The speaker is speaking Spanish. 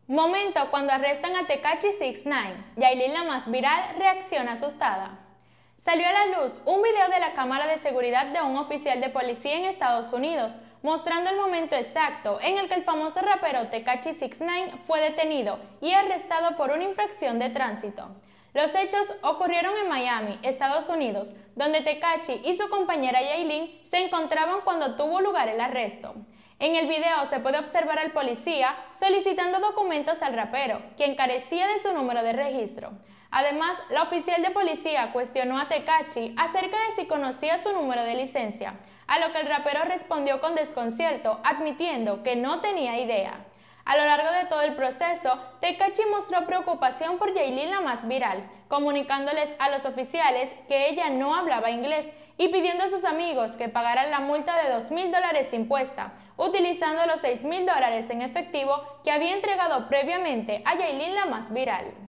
Momento cuando arrestan a Tekashi 69. Yailin, la más viral, reacciona asustada. Salió a la luz un video de la cámara de seguridad de un oficial de policía en Estados Unidos, mostrando el momento exacto en el que el famoso rapero Tekashi 69 fue detenido y arrestado por una infracción de tránsito. Los hechos ocurrieron en Miami, Estados Unidos, donde Tekashi y su compañera Yailin se encontraban cuando tuvo lugar el arresto. En el video se puede observar al policía solicitando documentos al rapero, quien carecía de su número de registro. Además, la oficial de policía cuestionó a Tekashi acerca de si conocía su número de licencia, a lo que el rapero respondió con desconcierto, admitiendo que no tenía idea. A lo largo de todo el proceso, Tekashi mostró preocupación por Yailin, la más viral, comunicándoles a los oficiales que ella no hablaba inglés y pidiendo a sus amigos que pagaran la multa de $2.000 impuesta, utilizando los $6.000 en efectivo que había entregado previamente a Yailin, la más viral.